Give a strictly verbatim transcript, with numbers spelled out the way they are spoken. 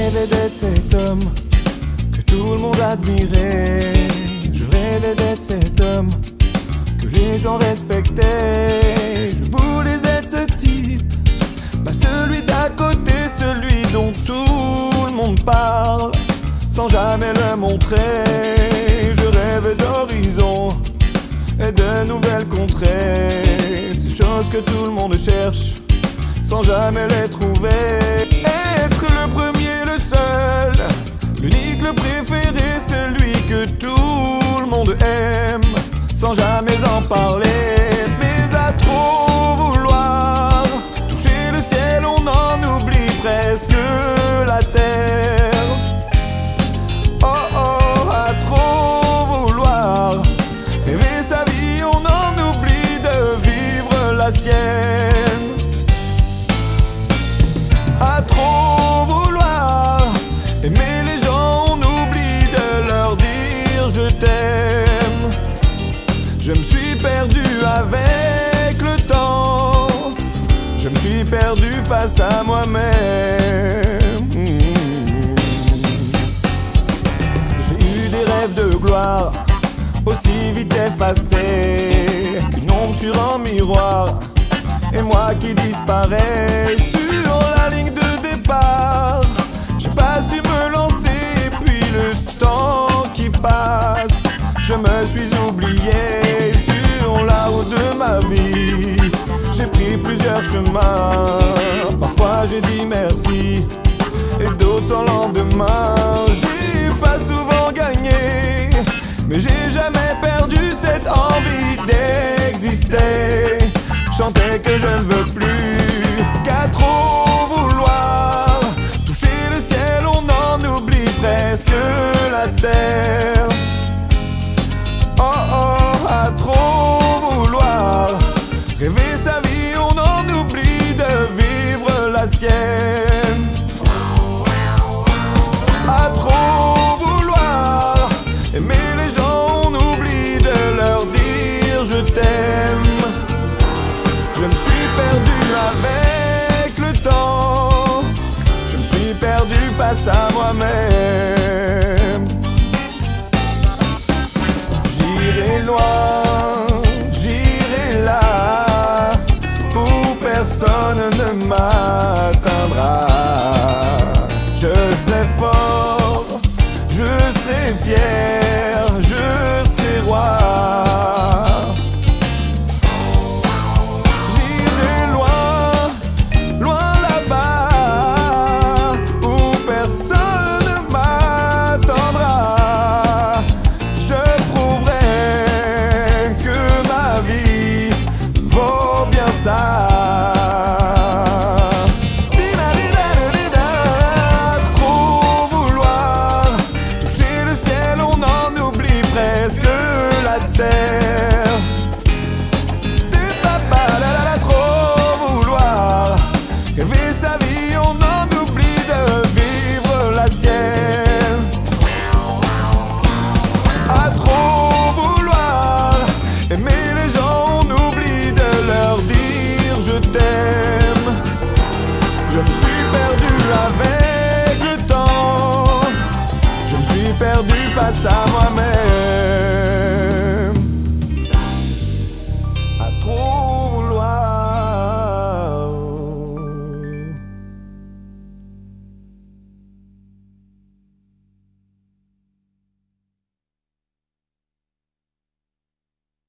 rêvais d'être cet homme que tout le monde admirait. Je rêvais d'être cet homme que les gens respectaient. Je voulais être ce type, pas celui d'à côté, celui dont tout le monde parle sans jamais le montrer. Je rêvais d'horizons et de nouvelles contrées, ces choses que tout le monde cherche sans jamais les trouver. Être le premier, le seul, l'unique, le préféré, celui que tout le monde aime sans jamais en parler. Mais à trop vouloir toucher le ciel, on en oublie presque la terre. Oh oh, à trop vouloir rêver sa vie, on en oublie de vivre la sienne. À trop vouloir aimer les gens, on oublie de leur dire je t'aime. Je me suis perdu avec le temps, je me suis perdu face à moi-même. J'ai eu des rêves de gloire aussi vite effacés qu'une ombre sur un miroir, et moi qui disparais sur la ligne de départ. J'ai pas su me lancer, et puis le temps qui passe, je me suis oublié sur la route de ma vie. J'ai pris plusieurs chemins, parfois j'ai dit merci et d'autres sans lendemain. J'ai pas souvent gagné, mais j'ai jamais perdu cette envie d'exister. Chanter que je ne veux plus, qu'à trop vouloir toucher le ciel, on en oublie presque la terre. Oh oh, à trop vouloir rêver sa vie, on en oublie de vivre la sienne. À trop vouloir aimer les gens, on oublie de leur dire je t'aime. Je me suis perdu avec le temps, je me suis perdu face à moi-même. J'irai loin, j'irai là, où personne ne m'atteindra. Je serai fort, je serai fier, je serai roi. Trop vouloir toucher le ciel, on en oublie presque la terre. Trop vouloir rêver sa vie, on en oublie de vivre la sienne. À trop vouloir aimer les gens, on oublie de leur dire je t'aime. Je me suis perdu avec le temps, je me suis perdu face à moi.